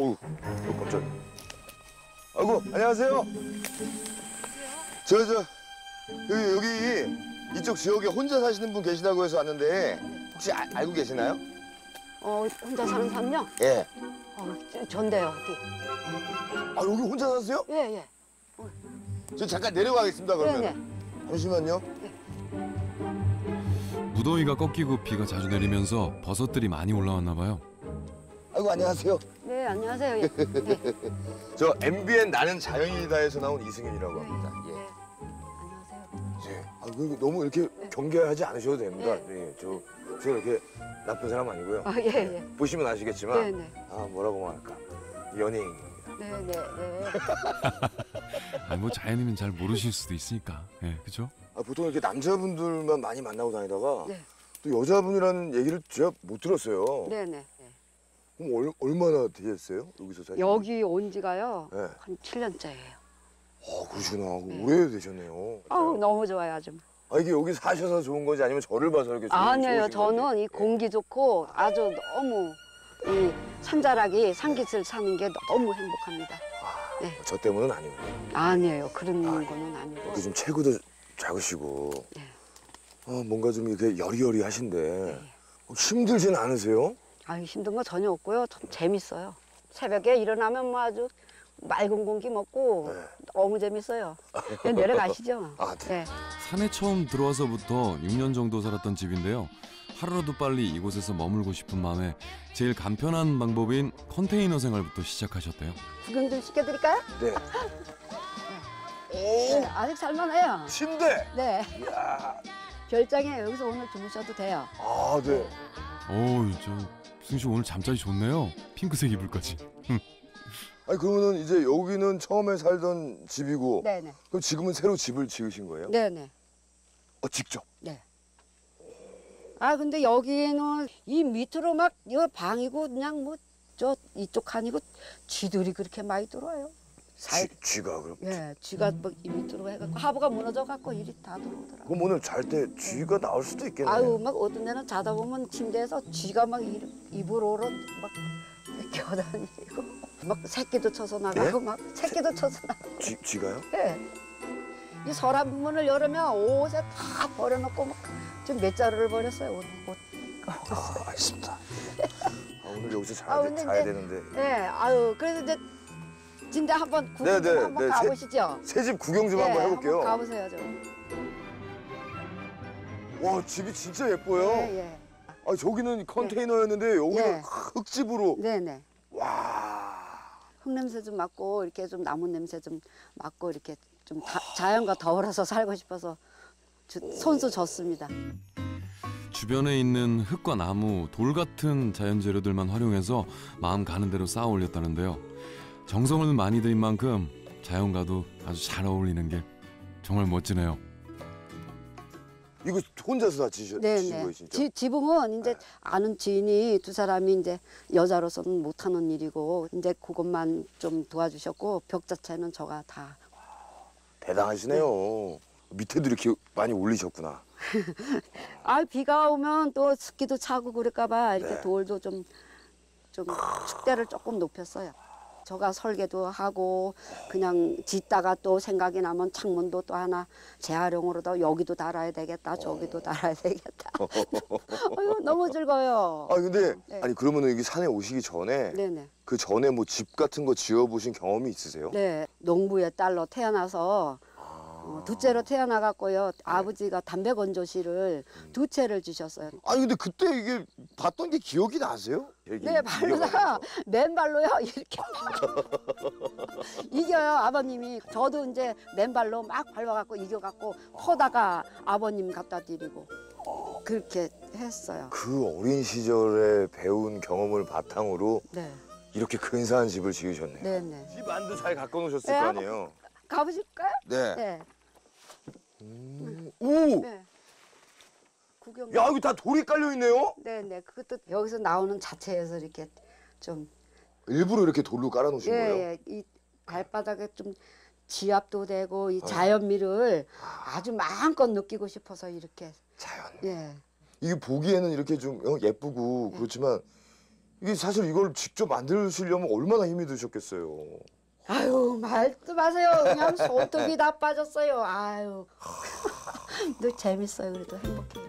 어우, 깜짝이야. 아이고, 안녕하세요. 여기 이쪽 지역에 혼자 사시는 분 계시다고 해서 왔는데 혹시 알고 계시나요? 혼자 사는 사람요? 예. 전데요, 어디? 아, 여기 혼자 사세요? 예, 예. 저 잠깐 내려가겠습니다, 그러면. 네. 잠시만요. 무더위가 꺾이고 비가 자주 내리면서 버섯들이 많이 올라왔나 봐요. 아이고, 안녕하세요. 네, 안녕하세요. 예. 네. 저 MBN 나는 자연이다에서 나온 이승윤이라고 합니다. 예. 네. 안녕하세요. 예. 아, 너무 이렇게 경계하지 않으셔도 됩니다. 네. 예, 제가 이렇게 나쁜 사람 아니고요. 아, 예, 예. 보시면 아시겠지만, 네, 네. 뭐라고 말할까, 연예인입니다. 네, 네, 네. 아, 뭐 자연이면 잘 모르실 수도 있으니까. 예, 그죠? 보통 이렇게 남자분들만 많이 만나고 다니다가 네. 또 여자분이라는 얘기를 제가 못 들었어요. 네, 네. 그럼 얼마나 되셨어요? 여기서 사실? 여기 온 지가요. 네. 한 7년째예요. 그러시구나. 네. 오래되셨네요. 너무 좋아요, 아주. 이게 여기 사셔서 좋은 건지 아니면 저를 봐서 이렇게 아니에요. 좋으신 건지. 저는 이 공기 좋고 아주 너무 이 산자락이 산깃을 사는 게 너무 행복합니다. 네. 저 때문은 아니고. 아니에요. 그런 거는 아니고. 이렇게 좀 체구도 작으시고. 네. 뭔가 좀 이렇게 여리여리하신데 힘들진 않으세요? 힘든 거 전혀 없고요. 참 재밌어요. 새벽에 일어나면 뭐 아주 맑은 공기 먹고 너무 재밌어요. 그냥 내려가시죠. 네. 산에 처음 들어와서부터 6년 정도 살았던 집인데요. 하루라도 빨리 이곳에서 머물고 싶은 마음에 제일 간편한 방법인 컨테이너 생활부터 시작하셨대요. 구경 좀 시켜드릴까요? 네. 네, 아직 살만해요. 침대. 네. 이야. 별장에 여기서 오늘 주무셔도 돼요. 네. 승희 씨 오늘 잠자리 좋네요. 핑크색 이불까지. 그러면은 이제 여기는 처음에 살던 집이고. 네네. 그럼 지금은 새로 집을 지으신 거예요? 네네. 직접? 네. 근데 여기는 이 밑으로 막 이거 방이고 그냥 뭐 이쪽 칸이고 쥐들이 그렇게 많이 들어와요. 쥐가 그럼? 예, 쥐가 뭐 이 밑으로 해갖고 하부가 무너져갖고 이리 다 들어오더라고요. 그럼 오늘 잘 때 쥐가 나올 수도 있겠네요. 막 어떤 데는 자다 보면 침대에서 쥐가 막 입으로 막 겨다니고 막 새끼도 쳐서 나가고 막 새끼도 쳐서 나가고. 쥐가요? 예. 이 서랍문을 열으면 옷에 다 버려놓고 막 지금 몇 자루를 버렸어요. 옷. 알겠습니다. 오늘 여기서 자야 되는데. 네, 그래서 이제 진짜 한번 구경 좀 한번 가보시죠. 새 집 구경 좀 한번 해볼게요. 한번 가보세요, 좀. 와, 집이 진짜 예뻐요. 예. 저기는 컨테이너였는데 여기는 흙집으로. 네네. 와. 흙 냄새 좀 맡고 이렇게 좀 나무 냄새 좀 맡고 이렇게 좀 자연과 더불어서 살고 싶어서 손수 졌습니다. 주변에 있는 흙과 나무, 돌 같은 자연 재료들만 활용해서 마음 가는 대로 쌓아 올렸다는데요. 정성을 많이 들인 만큼 자연과도 아주 잘 어울리는 게 정말 멋지네요. 이거 혼자서 다 지신 거예요, 진짜? 지붕은 이제 아는 지인이 두 사람이 이제 여자로서는 못하는 일이고 이제 그것만 좀 도와주셨고 벽 자체는 저가 다. 대단하시네요. 네. 밑에도 이렇게 많이 올리셨구나. 비가 오면 또 습기도 차고 그럴까 봐 이렇게 돌도 좀 축대를 조금 높였어요. 저가 설계도 하고 그냥 짓다가 또 생각이 나면 창문도 또 하나 재활용으로도 여기도 달아야 되겠다, 저기도 달아야 되겠다. 너무 즐거워요. 근데 그러면 여기 산에 오시기 전에 그 전에 뭐 집 같은 거 지어보신 경험이 있으세요? 네, 농부의 딸로 태어나서 둘째로 태어나갖고요. 아버지가 담배 건조실을 2채를 주셨어요. 근데 그때 이게 봤던 게 기억이 나세요? 네, 발로다가 맨발로요 이렇게 이겨요 아버님이. 저도 이제 맨발로 막 밟아갖고 이겨갖고 퍼다가 아버님 갖다 드리고 그렇게 했어요. 그 어린 시절에 배운 경험을 바탕으로 이렇게 근사한 집을 지으셨네요. 네네. 집 안도 잘 갖고 노셨을 거 아니에요? 가보실까요? 네. 오! 네. 구경. 야, 여기 다 돌이 깔려 있네요? 네네. 그것도 여기서 나오는 자체에서 이렇게 좀. 일부러 이렇게 돌로 깔아 놓으신 거예요? 예. 이 발바닥에 좀 지압도 되고 이 자연미를 아주 마음껏 느끼고 싶어서 이렇게. 자연. 예. 이게 보기에는 이렇게 좀 예쁘고 그렇지만 이게 사실 이걸 직접 만드시려면 얼마나 힘이 드셨겠어요. 아유, 말도 마세요. 그냥 손톱이 다 빠졌어요. 아유. 늘 재밌어요. 그래도 행복해요.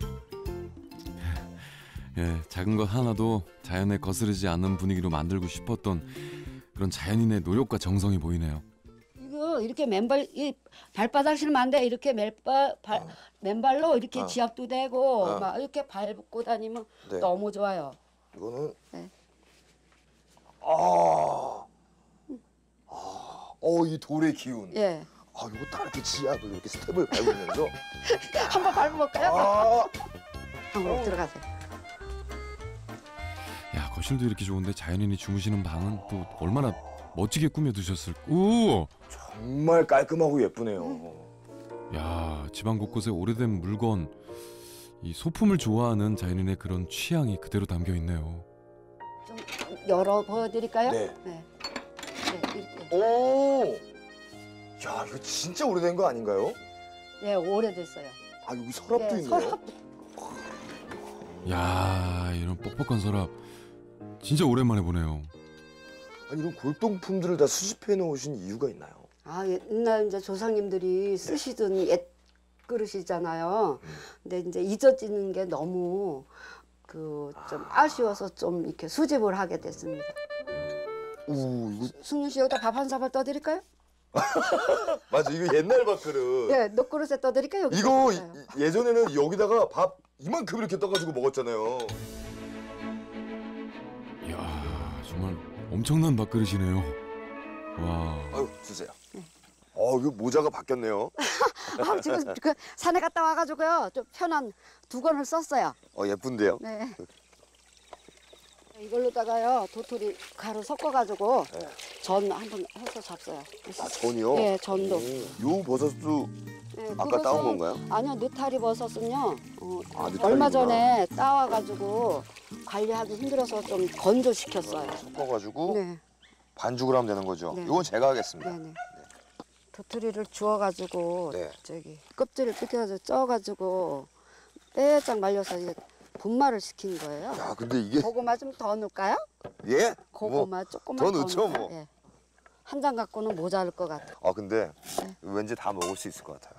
예, 작은 것 하나도 자연에 거스르지 않는 분위기로 만들고 싶었던 그런 자연인의 노력과 정성이 보이네요. 이거 이렇게 맨발 이 발바닥 실면 안 돼. 이렇게 맨발로 이렇게 지압도 되고 막 이렇게 밟고 다니면 네. 너무 좋아요. 이거는 네. 이 돌의 기운. 예. 이거 딱 이렇게 지압을 이렇게 스텝을 밟으면서 한번 밟아볼까요? 한번 들어가세요. 야, 거실도 이렇게 좋은데 자연인이 주무시는 방은 또 얼마나 멋지게 꾸며두셨을까. 오! 정말 깔끔하고 예쁘네요. 야, 집안 곳곳에 오래된 물건, 이 소품을 좋아하는 자연인의 그런 취향이 그대로 담겨 있네요. 좀 열어 보여드릴까요? 네. 네. 네, 이렇게. 오! 야, 이거 진짜 오래된 거 아닌가요? 네, 오래됐어요. 여기 서랍도 네, 있네요. 서랍. 야, 이런 뻑뻑한 서랍 진짜 오랜만에 보네요. 아니, 이런 골동품들을 다 수집해 놓으신 이유가 있나요? 옛날 이제 조상님들이 쓰시던 옛 그릇이잖아요. 근데 이제 잊어지는 게 너무 좀 아쉬워서 좀 이렇게 수집을 하게 됐습니다. 이거 승윤 씨 여기다 밥 한 사발 떠드릴까요? 맞아, 이거 옛날 밥그릇. 네, 녹그릇에 떠드릴까요? 여기 이거 떠드릴까요? 예전에는 여기다가 밥 이만큼 이렇게 떠가지고 먹었잖아요. 이야, 정말 엄청난 밥그릇이네요. 와. 아유, 주세요. 이거 모자가 바뀌었네요. 지금 그 산에 갔다 와가지고요. 좀 편한 두건을 썼어요. 예쁜데요? 네. 이걸로다가요 도토리 가루 섞어가지고 네. 전 한번 해서 잡숴요. 전이요? 네, 전도. 요 버섯도 네, 아까 따온 그것은- 건가요? 아니요, 느타리 버섯은요. 느타리구나. 얼마 전에 따와가지고 관리하기 힘들어서 좀 건조시켰어요. 섞어가지고 네, 반죽을 하면 되는 거죠? 네. 이건 제가 하겠습니다. 네네. 도토리를 주워가지고 네. 저기 껍질을 뜯겨가지고 쪄가지고 빼짝 말려서 이게 분말을 시킨 거예요. 야, 근데 이게 고구마 좀 더 넣을까요? 예? 고구마 조금만 더 더 넣죠, 넣을까요? 뭐. 예. 한 장 갖고는 모자랄 것 같아. 근데 네. 왠지 다 먹을 수 있을 것 같아요.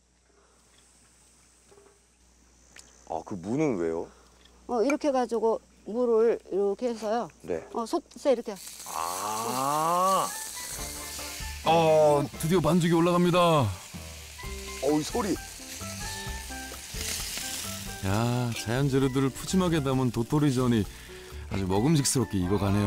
그 무는 왜요? 이렇게 해가지고 물을 이렇게 해서요. 네. 솥에 이렇게. 드디어 반죽이 올라갑니다. 이 소리. 야, 자연 재료들을 푸짐하게 담은 도토리전이 아주 먹음직스럽게 익어가네요.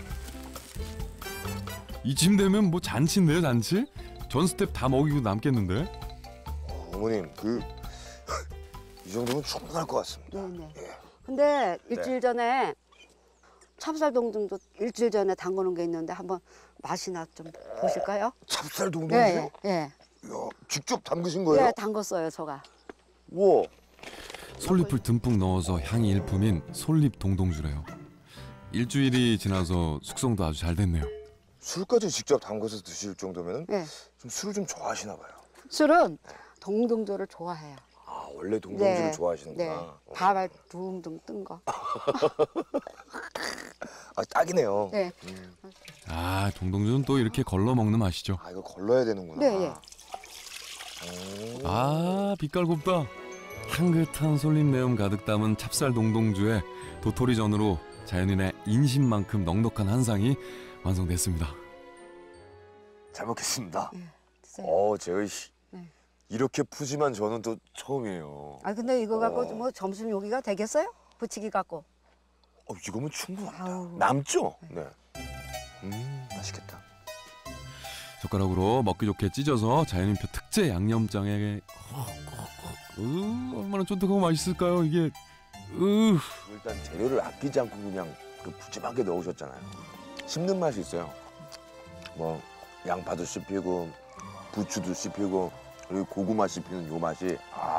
이쯤 되면 뭐 잔치인데요, 잔치? 전 스텝 다 먹이고 남겠는데? 어머님, 이 정도면 충분할 것 같습니다. 네네. 예. 근데 일주일 전에 찹쌀 동동도 일주일 전에 담그는 게 있는데 한번 맛이나 좀 보실까요? 찹쌀 동동이요? 예, 예. 야, 직접 담그신 거예요? 예, 담궜어요, 제가. 우와. 솔잎을 듬뿍 넣어서 향이 일품인 솔잎 동동주래요. 일주일이 지나서 숙성도 아주 잘 됐네요. 술까지 직접 담궈서 드실 정도면 예. 좀 술을 좀 좋아하시나 봐요. 술은 동동주를 좋아해요. 원래 동동주를 네. 좋아하시는구나. 밥알 둥둥 뜬 거. 딱이네요. 네. 동동주는 또 이렇게 걸러 먹는 맛이죠. 이거 걸러야 되는구나. 네, 예. 빛깔 곱다. 향긋한 솔잎 내음 가득 담은 찹쌀 동동주에 도토리전으로 자연인의 인심만큼 넉넉한 한상이 완성됐습니다. 잘 먹겠습니다. 드세요. 제가 네. 이렇게 푸짐한 저는 또 처음이에요. 근데 이거 갖고 뭐 점심 요기가 되겠어요? 부치기 갖고. 이거면 충분합니다. 아우. 남죠? 네. 맛있겠다. 젓가락으로 먹기 좋게 찢어서 자연인표 특제 양념장에 얼마나 쫀득하고 맛있을까요 이게. 일단 재료를 아끼지 않고 그냥 푸짐하게 넣으셨잖아요. 씹는 맛이 있어요. 뭐 양파도 씹히고 부추도 씹히고 그리고 고구마 씹히는 요 맛이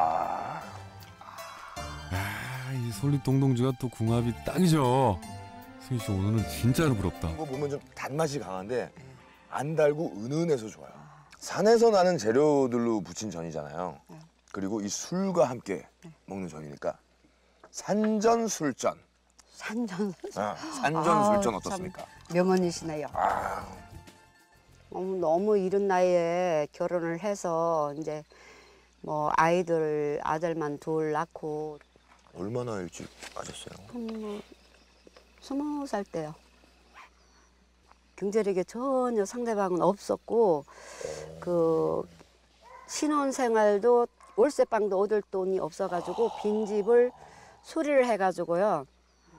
이 솔잎 동동주가 또 궁합이 딱이죠. 승희 씨 오늘은 진짜로 부럽다. 이거 보면 좀 단맛이 강한데 안 달고 은은해서 좋아요. 산에서 나는 재료들로 부친 전이잖아요. 그리고 이 술과 함께 먹는 전이니까 산전 술전. 산전 산전술전 아, 어떻습니까? 명언이시네요. 아, 너무 이른 나이에 결혼을 해서 이제 뭐 아들만 둘 낳고 얼마나 일찍 하셨어요? 뭐 20살 때요. 경제력에 전혀 상대방은 없었고 그 신혼 생활도 월세방도 얻을 돈이 없어가지고 빈집을 수리를 해가지고요.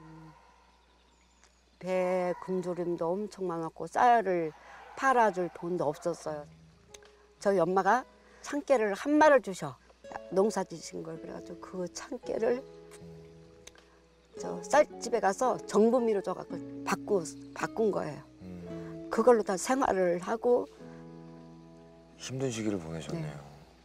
배 금조림도 엄청 많았고 쌀을 팔아줄 돈도 없었어요. 저희 엄마가 참깨를 한 마를 주셔. 농사 지신 걸 그래가지고 그 참깨를 저 쌀집에 가서 정부미로 줘갖고 바꾼 거예요. 그걸로 다 생활을 하고 힘든 시기를 보내셨네요.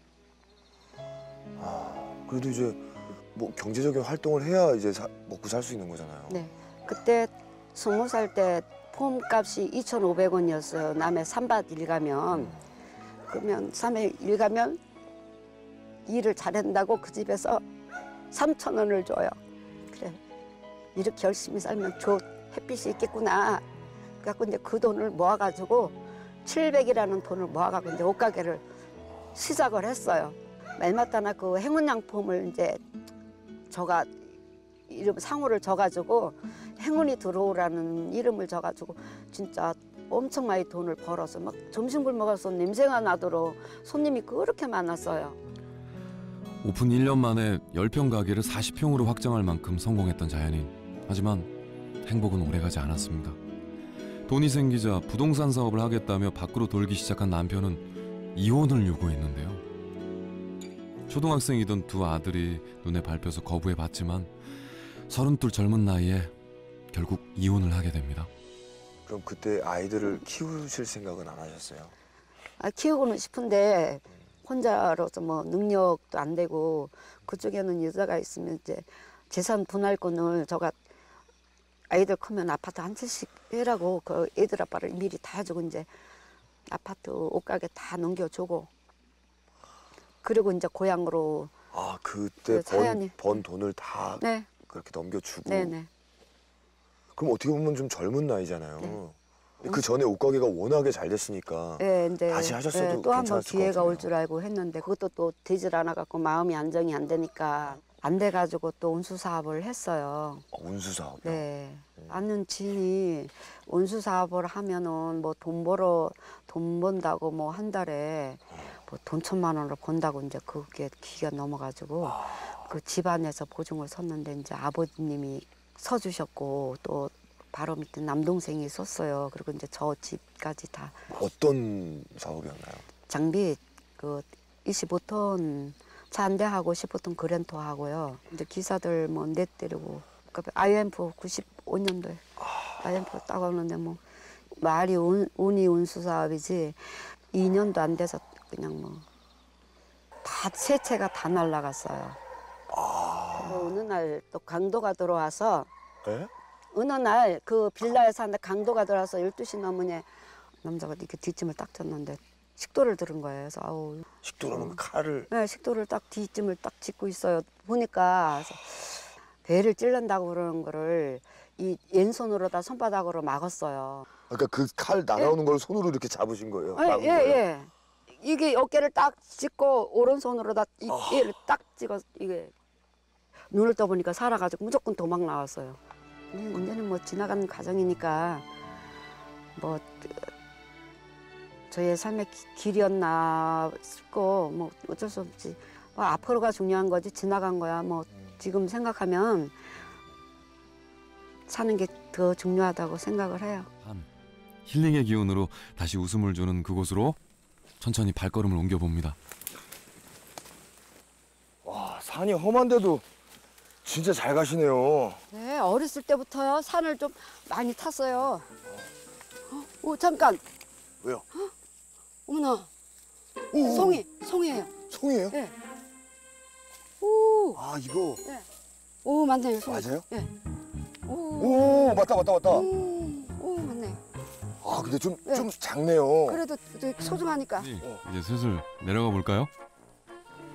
아, 그래도 이제 뭐 경제적인 활동을 해야 이제 먹고 살 수 있는 거잖아요. 네. 그때 20살 때 폼값이 2,500원이었어요. 남해 산밭 일 가면. 그러면 산에 일 가면 일을 잘한다고 그 집에서 3,000원을 줘요. 그래. 이렇게 열심히 살면 햇빛이 있겠구나. 그래갖고 이제 그 돈을 모아가지고 700이라는 돈을 모아가지고 이제 옷가게를 시작을 했어요. 말마따나 그 행운양품을 이제 저가 이름 상호를 줘가지고 행운이 들어오라는 이름을 줘가지고 진짜 엄청 많이 돈을 벌어서 막 점심 굶어가서 냄새가 나도록 손님이 그렇게 많았어요. 오픈 1년 만에 10평 가게를 40평으로 확장할 만큼 성공했던 자연인. 하지만 행복은 오래가지 않았습니다. 돈이 생기자 부동산 사업을 하겠다며 밖으로 돌기 시작한 남편은 이혼을 요구했는데요. 초등학생이던 두 아들이 눈에 밟혀서 거부해봤지만 32 젊은 나이에 결국 이혼을 하게 됩니다. 그럼 그때 아이들을 키우실 생각은 안 하셨어요? 키우고는 싶은데 혼자로서 뭐 능력도 안 되고 그쪽에는 여자가 있으면 이제 재산 분할권을 저가 아이들 크면 아파트 한 채씩 해라고 그 애들 아빠를 미리 다 해주고 이제 아파트 옷가게 다 넘겨주고 그리고 이제 고향으로 아, 그때 번 돈을 다 네. 그렇게 넘겨주고. 네네. 그럼 어떻게 보면 좀 젊은 나이잖아요. 그 전에 옷가게가 워낙에 잘 됐으니까 네, 이제 다시 하셨어도 또 한 번 괜찮았을 것 기회가 같아요. 올 줄 알고 했는데 그것도 또 되질 않아 갖고 마음이 안정이 안 되니까 안 돼 가지고 또 온수 사업을 했어요. 운수 사업이요? 네. 아는 지인이 온수 사업을 하면은 뭐 돈 번다고 뭐 한 달에 뭐 돈 1,000만 원을 번다고 이제 그게 기가 넘어가지고 그 집안에서 보증을 섰는데 이제 아버님이 서주셨고 또 바로 밑에 남동생이 썼어요. 그리고 이제 저 집까지 다 어떤 사업이었나요? 장비 그 25톤 차 한 대하고 15톤 그랜토 하고요. 이제 기사들 뭐 넷 데리고 그 IMF 95년도에 IMF 따고 오는데 뭐 말이 운이 운수 사업이지 2년도 안 돼서 그냥 뭐 다 세 채가 다 날라갔어요. 그리고 어느 날 또 강도가 들어와서 네? 어느 날 그 빌라에 사는데 강도가 들어와서 12시 넘으니 남자가 이렇게 뒷짐을 딱 졌는데 식도를 들은 거예요. 그래서 아우 식도라면 칼을. 네, 식도를 딱 뒷짐을 딱 짚고 있어요. 보니까 그래서 배를 찔른다고 그러는 거를 이 왼손으로다 손바닥으로 막았어요. 그러니까 그 칼 날아오는 걸 손으로 이렇게 잡으신 거예요? 예, 막은 예, 거예요? 예. 이게 어깨를 딱 짚고 오른손으로다 얘를 딱 찍어 이게 눈을 떠보니까 살아가지고 무조건 도망 나왔어요. 언제는 뭐 지나가는 과정이니까 뭐 저의 삶의 길이었나 싶고 뭐 어쩔 수 없지. 뭐 앞으로가 중요한 거지 지나간 거야. 뭐 지금 생각하면 사는 게 더 중요하다고 생각을 해요. 힐링의 기운으로 다시 웃음을 주는 그곳으로 천천히 발걸음을 옮겨봅니다. 와, 산이 험한데도 진짜 잘 가시네요. 네, 어렸을 때부터요 산을 좀 많이 탔어요. 오 잠깐. 왜요? 어머나. 오, 송이에요. 송이에요? 네. 오. 아, 이거 네. 오 맞네요. 송이. 맞아요? 네. 오, 맞다. 오 맞네. 아, 근데 좀 네. 작네요. 그래도 되게 소중하니까. 이제 슬슬 내려가 볼까요?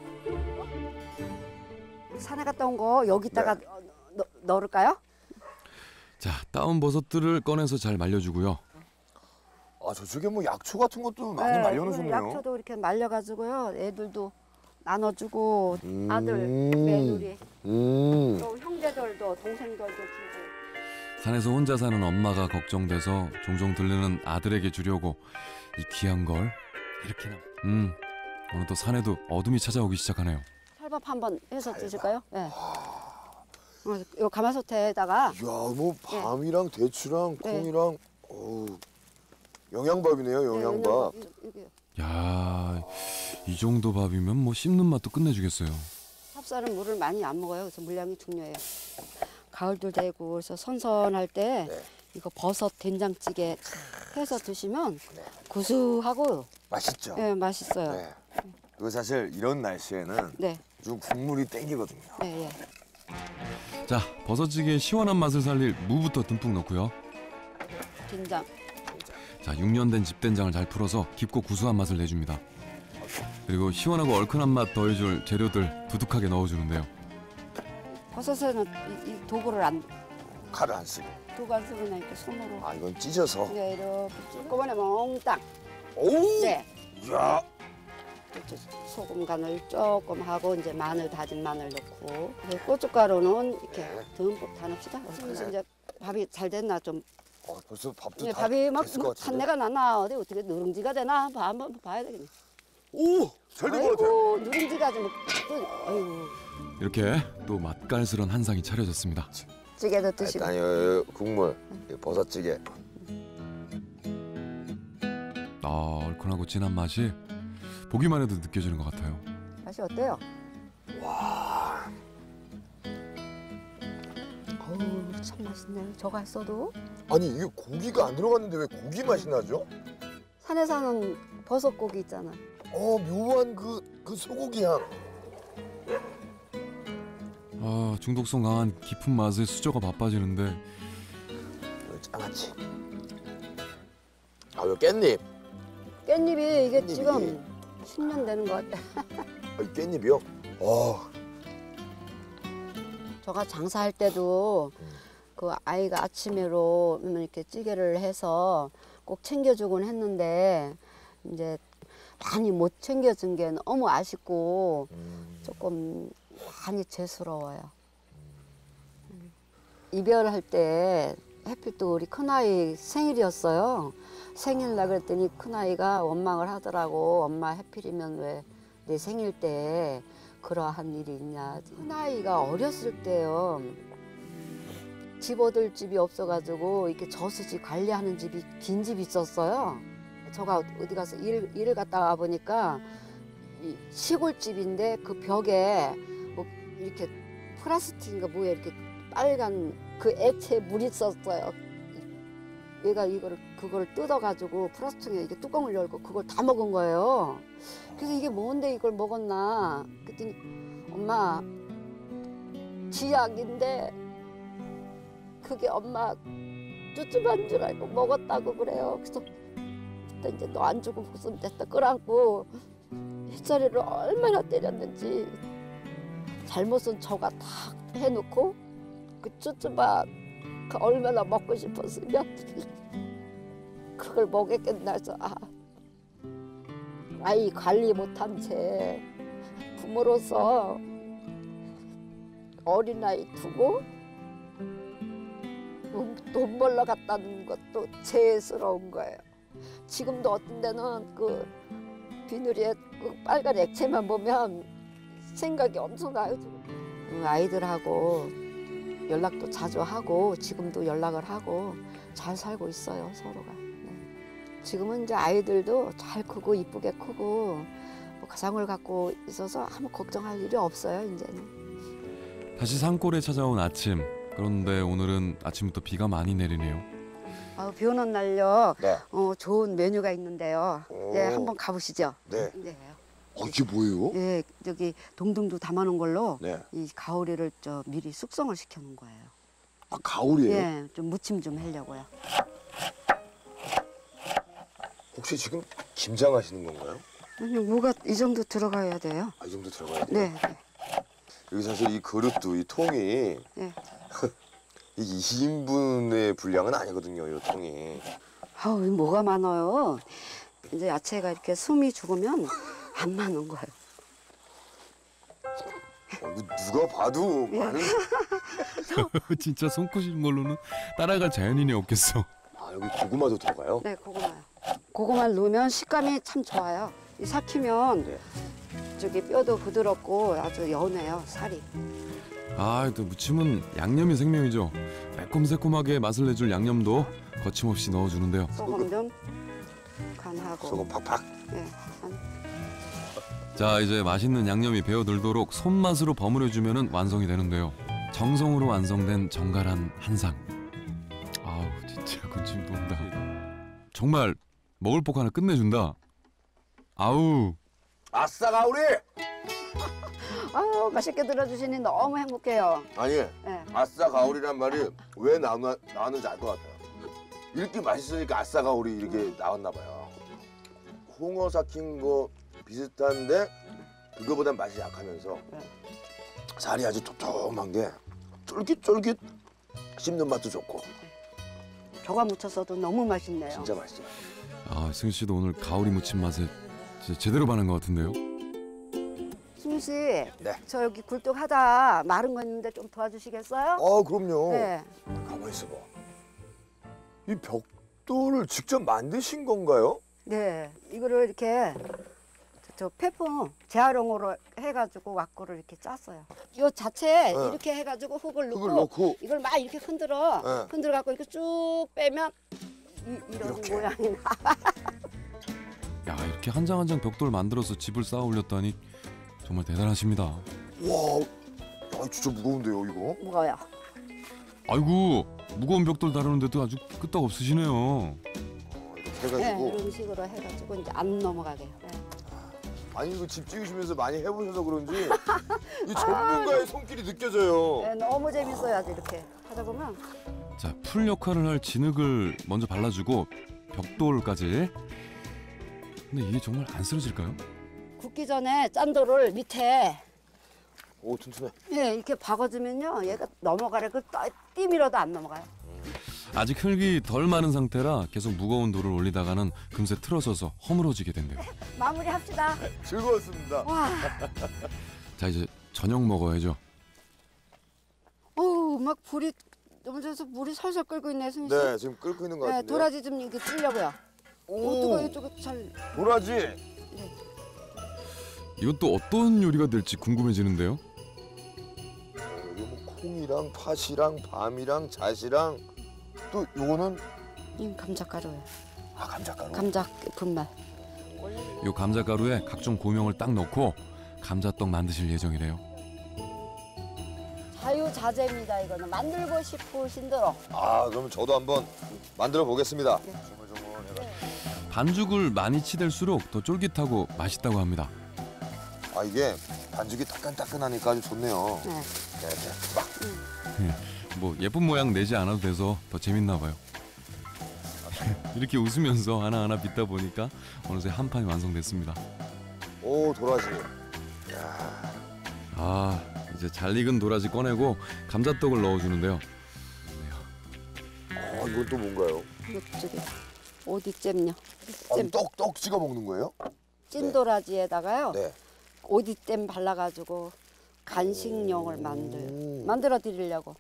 산에 갔다 온 거 여기다가 넣을까요? 자, 따온 버섯들을 꺼내서 잘 말려주고요. 아 저쪽에 뭐 약초 같은 것도 많이 네, 말려놓으셨네요. 약초도 이렇게 말려가지고요. 애들도 나눠주고 아들 음. 며느리 음. 또 형제들도 동생들도 주고. 산에서 혼자 사는 엄마가 걱정돼서 종종 들르는 아들에게 주려고 이 귀한 걸 이렇게나. 오늘 또 산에도 어둠이 찾아오기 시작하네요. 찰밥 한번 해서 드실까요? 네. 이 가마솥에다가 야, 뭐 밤이랑 대추랑 네. 콩이랑 어우, 영양밥이네요, 영양밥. 이게 야, 이 정도 밥이면 뭐 씹는 맛도 끝내주겠어요. 찹쌀은 물을 많이 안 먹어요. 그래서 물량이 중요해요. 가을도 되고 그래서 선선할 때 네. 이거 버섯 된장찌개 해서 드시면 구수하고 맛있죠? 네, 맛있어요. 네. 그리고 사실 이런 날씨에는 네, 좀 국물이 땡기거든요. 네, 예. 자, 버섯찌개의 시원한 맛을 살릴 무부터 듬뿍 넣고요. 된장. 자, 6년 된 집된장을 잘 풀어서 깊고 구수한 맛을 내줍니다. 그리고 시원하고 얼큰한 맛 더해줄 재료들 두둑하게 넣어주는데요. 버섯에는 이 도구를 칼을 안 쓰게. 도구 안 쓰고 그냥 이렇게 손으로 아, 이건 찢어서. 네, 이렇게 조그만해 몽땅. 오! 네. 야! 소금 간을 조금 하고 이제 마늘 다진 마늘 넣고 고춧가루는 이렇게 듬뿍 다 넣읍시다. 그래서 이제 밥이 잘 됐나 좀 벌써 밥도 네, 다 밥이 막 됐을 것 같은데? 탄내가 나나 어떻게 누룽지가 되나 한번 봐야 되겠네. 오! 잘 된 것 같아요. 아이고 누룽지가 좀 아이고 이렇게 또 맛깔스런 한 상이 차려졌습니다. 찌개도 드시고. 일단 이 국물, 이 버섯찌개. 얼큰하고 진한 맛이 보기만 해도 느껴지는 것 같아요. 맛이 어때요? 와. 어우 참 맛있네요. 저가 했어도 아니, 이게 고기가 안 들어갔는데 왜 고기 맛이 나죠? 산에 사는 버섯고기 있잖아. 묘한 그 소고기 향. 중독성 강한 깊은 맛에 수저가 바빠지는데 장아찌. 요 깻잎. 깻잎이 이게 깻잎이. 지금 10년 되는 것 같아. 이 깻잎이요? 저가 장사할 때도 그 아이가 아침에로 이렇게 찌개를 해서 꼭 챙겨주곤 했는데 이제 많이 못 챙겨준 게 너무 아쉽고 조금 많이 죄스러워요. 이별할 때 하필 또 우리 큰아이 생일이었어요. 생일날 그랬더니 큰아이가 원망을 하더라고. 엄마 하필이면 왜 내 생일 때 그러한 일이 있냐. 큰아이가 어렸을 때요. 집 얻을 집이 없어가지고 이렇게 저수지 관리하는 집이 빈 집이 있었어요. 저가 어디 가서 일을 갔다 와 보니까 이 시골집인데 그 벽에 뭐 이렇게 플라스틱인가 뭐야 이렇게 빨간 그 액체 물이 있었어요. 얘가 그걸 뜯어가지고 플라스틱에 이게 뚜껑을 열고 그걸 다 먹은 거예요. 그래서 이게 뭔데 이걸 먹었나? 그랬더니 엄마 지약인데 그게 엄마 쭈쭈한 줄 알고 먹었다고 그래요. 그래서 그때 이제 너 안 주고 무슨 됐다 끌안고 햇살이를 얼마나 때렸는지 잘못은 저가 다 해놓고 그 쭈쭈바 얼마나 먹고 싶었으면 그걸 먹였겠나 해서 아이 관리 못한 채 부모로서 어린아이 두고 돈 벌러 갔다는 것도 죄스러운 거예요. 지금도 어떤 데는 그 비누리에 그 빨간 액체만 보면 생각이 엄청 나요. 아이들하고 연락도 자주 하고 지금도 연락을 하고 잘 살고 있어요, 서로가. 네. 지금은 이제 아이들도 잘 크고 이쁘게 크고 뭐 가정을 갖고 있어서 아무 걱정할 일이 없어요, 이제는. 다시 산골에 찾아온 아침. 그런데 오늘은 아침부터 비가 많이 내리네요. 비 오는 날요. 네. 좋은 메뉴가 있는데요. 네, 한번 가보시죠. 네. 네. 이게 뭐예요? 예, 저기 동등도 담아놓은 걸로 네. 이 가오리를 미리 숙성을 시켜놓은 거예요. 가오리예요? 예, 좀 무침 좀 하려고요. 혹시 지금 김장하시는 건가요? 아니, 뭐가 이 정도 들어가야 돼요. 이 정도 들어가야 돼요? 네, 네. 여기 사실 이 그릇도 이 통이 네. 이게 2인분의 분량은 아니거든요, 이 통이. 아우 뭐가 많아요. 이제 야채가 이렇게 숨이 죽으면 안 많은 거예요. 이거 누가 봐도 많은. 진짜 손꼽히는 걸로는 따라갈 자연인이 없겠어. 아, 여기 고구마도 들어가요? 네, 고구마요. 고구마를 넣으면 식감이 참 좋아요. 이 삭히면 네. 저기 뼈도 부드럽고 아주 연해요, 살이. 아, 또 무침은 양념이 생명이죠. 매콤새콤하게 맛을 내줄 양념도 거침없이 넣어주는데요. 소금 좀 간하고. 소금 팍팍. 네, 간. 자, 이제 맛있는 양념이 배어들도록 손맛으로 버무려주면 완성이 되는데요. 정성으로 완성된 정갈한 한상. 아우, 진짜 군침도 온다. 정말 먹을 복 하나 끝내준다. 아우. 아싸 가오리! 아우 맛있게 들어주시니 너무 행복해요. 아니, 네. 아싸 가오리란 말이 왜 나왔는지 알 것 같아요. 이렇게 맛있으니까 아싸 가오리 이렇게 나왔나 봐요. 홍어 삭힌 거 비슷한데 그거보단 맛이 약하면서 네. 살이 아주 톡톡한 게 쫄깃쫄깃 씹는 맛도 좋고 저가 무쳤어도 너무 맛있네요. 진짜 맛있어요. 아, 승희 씨도 오늘 가오리 무침 맛에 진짜 제대로 반한 것 같은데요. 승희 씨, 네. 저 여기 굴뚝하다 마른 거 있는데 좀 도와주시겠어요? 그럼요. 네. 가만히 있어봐. 이 벽돌을 직접 만드신 건가요? 네. 이거를 이렇게 저 폐품 재활용으로 해가지고 왁구를 이렇게 짰어요. 이 자체에 네. 이렇게 해가지고 흙을 넣고, 흙을 넣고. 이걸 막 이렇게 흔들어. 네. 흔들어 갖고 이렇게 쭉 빼면 이런 이렇게. 모양이 나. 야, 이렇게 한 장 한 장 벽돌 만들어서 집을 쌓아 올렸다니 정말 대단하십니다. 와, 야, 진짜 무거운데요, 이거? 무거워요. 아이고, 무거운 벽돌 다루는데도 아주 끄떡 없으시네요. 이렇게 네, 해가지고. 이런 식으로 해가지고 이제 안 넘어가게. 네. 아니 이거 집 지으시면서 많이 해보셔서 그런지 이 전문가의 손길이 느껴져요. 네, 너무 재밌어요, 아주 이렇게 하다 보면. 자, 풀 역할을 할 진흙을 먼저 발라주고 벽돌까지. 근데 이게 정말 안 쓰러질까요? 굽기 전에 짠돌을 밑에 오, 튼튼해. 예, 이렇게 박아주면요, 얘가 넘어가려고 띠밀어도 안 넘어가요. 아직 흙이 덜 마른 상태라 계속 무거운 돌을 올리다가는 금세 틀어져서 허물어지게 된대요. 마무리합시다. 즐거웠습니다. 와, 자, 이제 저녁 먹어야죠. 어우, 막 불이 너무 져서 물이 설설 끓고 있네, 승희 씨. 네, 지금 끓고 있는 것 네, 같은데. 도라지 좀 이렇게 찔려고요. 뜨거 이쪽에 잘. 도라지. 이것도 어떤 요리가 될지 궁금해지는데요. 여기 뭐 콩이랑 팥이랑 밤이랑 잣이랑 또 요거는 감자가루예요. 감자가루. 감자 분말. 요 감자가루에 각종 고명을 딱 넣고 감자떡 만드실 예정이래요. 자유자재입니다, 이거는. 만들고 싶으신 대로. 그러면 저도 한번 만들어 보겠습니다. 네. 반죽을 많이 치댈수록 더 쫄깃하고 맛있다고 합니다. 이게 반죽이 따끈따끈하니까 아주 좋네요. 네. 네. 막. 뭐 예쁜 모양 내지 않아도 돼서 더 재밌나 봐요. 이렇게 웃으면서 하나하나 빚다 보니까 어느새 한 판이 완성됐습니다. 오, 도라지. 아, 이제 잘 익은 도라지 꺼내고 감자떡을 넣어주는데요. 이건 또 뭔가요? 이쪽에 오디잼요. 잼. 떡 찍어 먹는 거예요? 찐도라지에다가요. 네. 오디잼 발라가지고 간식용을 만들어 드리려고.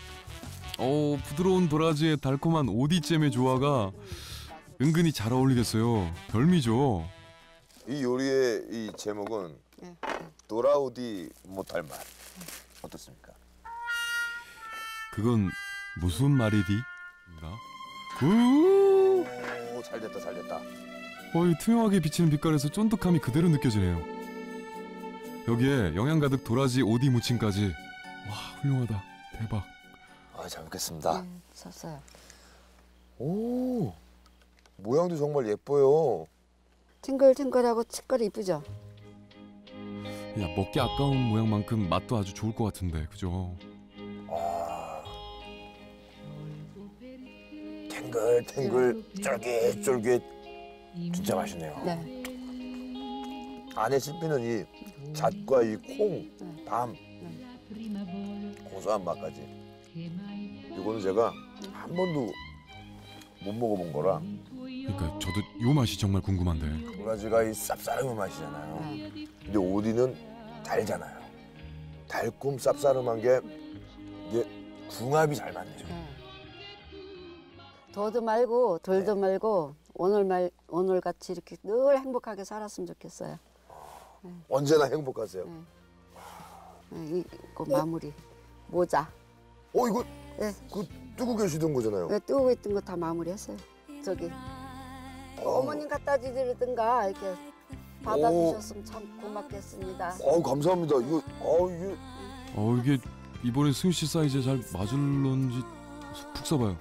부드러운 도라지에 달콤한 오디잼의 조화가 은근히 잘 어울리겠어요. 별미죠. 이 요리의 이 제목은 네. 도라오디 못할 맛. 어떻습니까? 그건 무슨 말이디? 오, 잘 됐다, 잘 됐다. 이 투명하게 비치는 빛깔에서 쫀득함이 그대로 느껴지네요. 여기에 영양 가득 도라지 오디 무침까지. 와, 훌륭하다. 대박. 잘 먹겠습니다. 네, 썼어요. 오, 모양도 정말 예뻐요. 탱글탱글하고 색깔 이쁘죠? 야, 먹기 아까운 모양만큼 맛도 아주 좋을 것 같은데, 그죠? 탱글탱글, 쫄깃쫄깃, 진짜 맛있네요. 네. 안에 씹히는 이 잣과 이 콩, 밤, 고소한 맛까지. 이거는 제가 한 번도 못 먹어본 거라 그러니까 저도 요 맛이 정말 궁금한데. 도라지가 이 쌉싸름한 맛이잖아요. 네. 근데 오디는 달잖아요. 달콤 쌉싸름한 게 이게 궁합이 잘 맞네요. 네. 더도 말고 덜도 말고 오늘 같이 이렇게 늘 행복하게 살았으면 좋겠어요. 언제나 행복하세요. 네, 이거 마무리 모자. 이거 네. 그 뜨고 계시던 거잖아요. 네, 뜨고 있던 거 다 마무리했어요. 저기 어머님 갖다 주시든가 이렇게 받아주셨으면 참 고맙겠습니다. 감사합니다. 이게 이게 이번에 승희 씨 사이즈에 잘 맞을런지 푹 써봐요.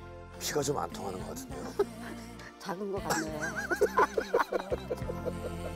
피가 좀 안 통하는 것 같은데요. 작은 거 같네요.